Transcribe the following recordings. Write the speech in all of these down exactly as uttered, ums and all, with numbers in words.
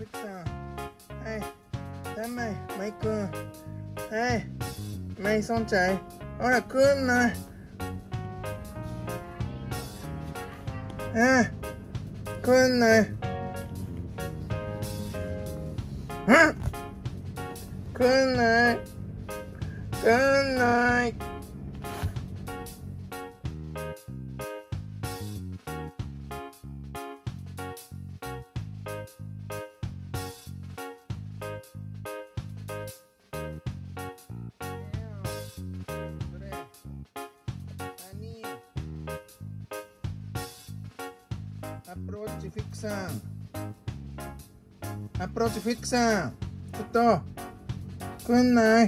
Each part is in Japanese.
フィックさん。はい。三枚、マイくん。はい。マイソンチャイ。ほら、くんない。ああ。くんない。うんくんない。くんない。アプローチフィックさん。アプローチフィックさん。ちょっとくんない。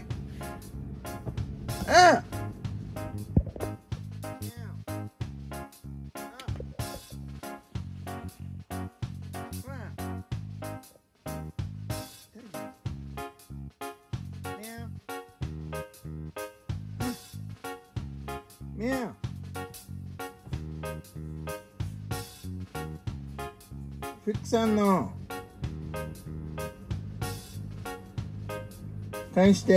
あミャオフィックさんの返して。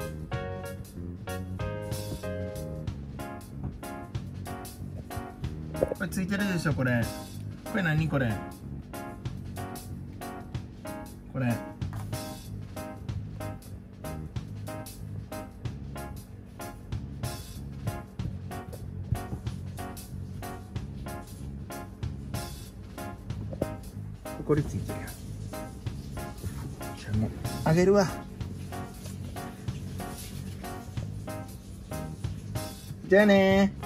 これついてるでしょ。これこれ何これこれこれついてるよ。じゃあもうあげるわ。じゃあねー。